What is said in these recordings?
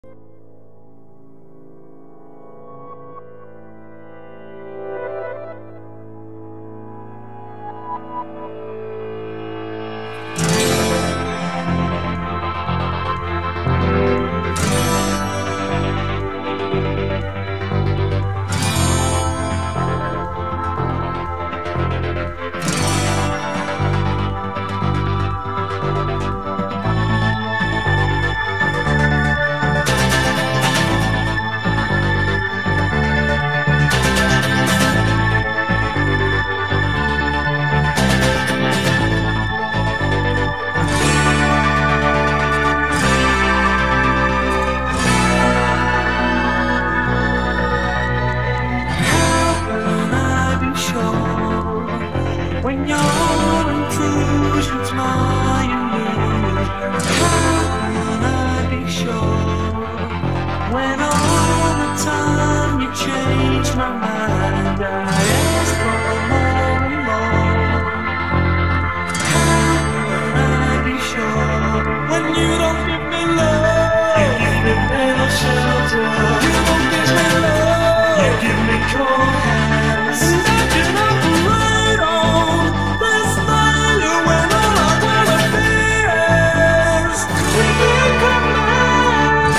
When your intrusion's my illusion, how can I be sure? When all the time you change my mind, I ask for more and more. How can I be sure? When you don't give me love, you give me little shelter. You don't give me love, you give me cold hands. And I can operate on this failure when all I wanna be is to become mine.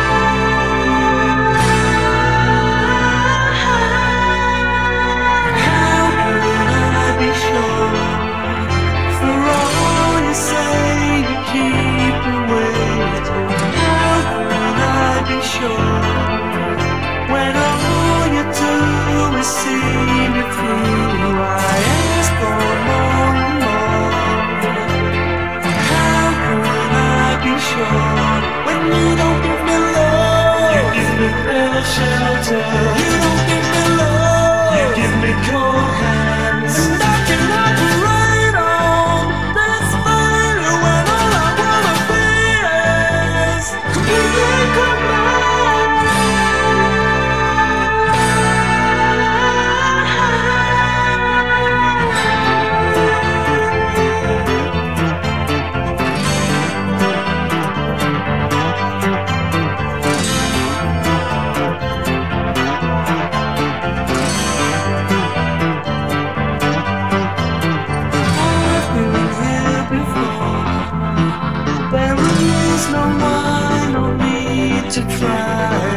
How can I be sure? For all you say, you keep me waiting. How can I be sure? When all you do is see me through, I ask for more and more. How can I be sure? When you don't give me love, you give me little shelter. You don't give me love, you give me cold hands. And I can operate on this failure when all I wanna be is completely combined. There is no one, no need to try.